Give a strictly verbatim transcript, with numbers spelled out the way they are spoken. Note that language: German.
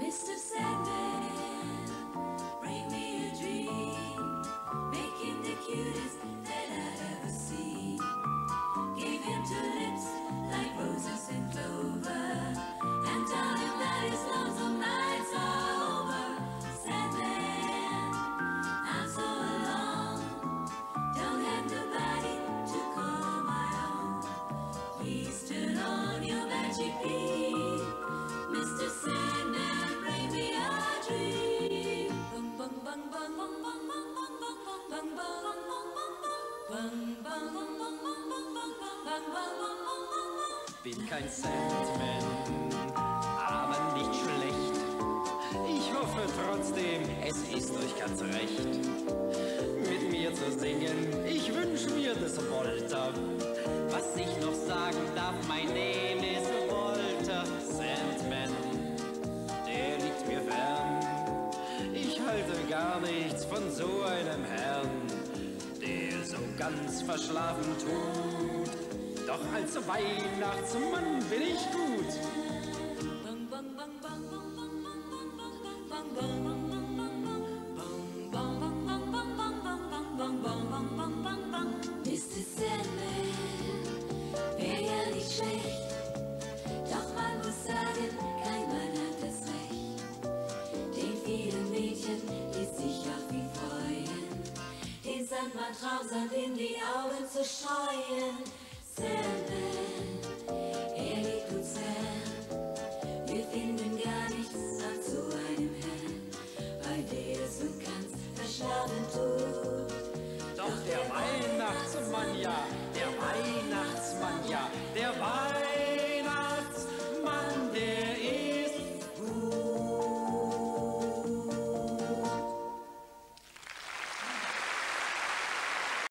Mister Sandman, bring me a dream. Make him the cutest that I've ever seen. Give him two lips like roses and clover, and tell him that his lonesome nights are over. Sandman, I'm so alone. Don't have nobody to call my own. Please turn on your magic beam, Mister Sandman, bring me a dream. Bum bum bum bum bum bum bum bum bum bum bum bum bum bum Bin kein Sandman, aber nicht schlecht. Ich hoffe trotzdem, es ist euch ganz recht, mit mir zu singen. Ich wünsch mir das Volta. Was ich noch sagen darf, mein Name ist Volta. Sandman, der liegt mir fern. Ich halte gar nichts von so einem Herrn, der so ganz verschlafen tut. Doch als Weihnachtsmann bin ich gut. Mister Sandman, wär ja nicht schlecht, doch man muss sagen, kein Mann hat das Recht. Den vielen Mädchen ließ sich auch wie freuen, den Sandmann Traumsand in die Augen zu streuen. Sandman,